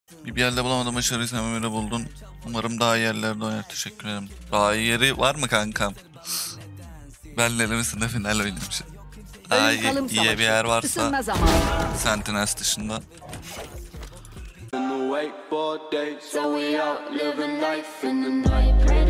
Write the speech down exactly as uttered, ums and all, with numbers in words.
Bir yerde bulamadım, başarıyı sen öyle buldun. Umarım daha iyi yerlerde oynar. Teşekkür ederim. Daha iyi yeri var mı kankam? Ben Lelimiz'in final oynamışım. Daha Ölüm iyi, kalım iyi bir savaşı. yer varsa Isınma zamanı. Sentinels dışında. In the wakeboard days, so we out living life in the night.